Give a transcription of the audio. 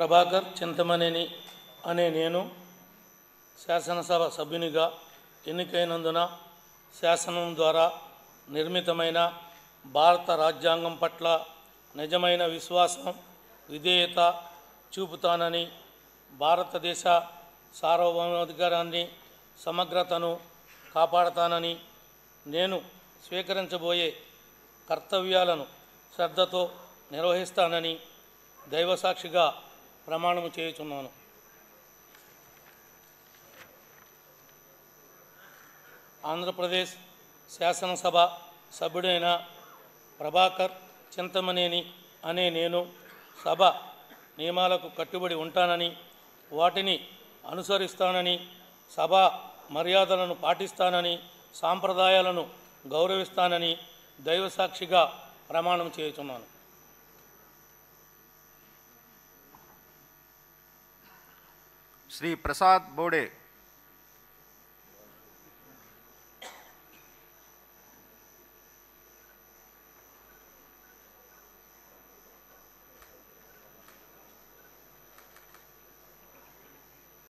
ప్రభాకర్ చింతమనేని అనే నేను శాసనసభ సభ్యునిగా ఎన్నికైనందున శాసనం ద్వారా నిర్మితమైన భారత రాజ్యాంగం పట్ల నిజమైన విశ్వాసం విధేయత చూపుతానని, భారతదేశ సార్వభౌమాధికారాన్ని సమగ్రతను కాపాడతానని, నేను స్వీకరించబోయే కర్తవ్యాలను శ్రద్ధతో నిర్వహిస్తానని దైవసాక్షిగా ప్రమాణము చేయుచున్నాను. ఆంధ్రప్రదేశ్ శాసనసభ సభ్యుడైన ప్రభాకర్ చింతమనేని అనే నేను సభ నియమాలకు కట్టుబడి ఉంటానని, వాటిని అనుసరిస్తానని, సభా మర్యాదలను పాటిస్తానని, సాంప్రదాయాలను గౌరవిస్తానని దైవసాక్షిగా ప్రమాణం చేయుచున్నాను. శ్రీ ప్రసాద్ బోడే.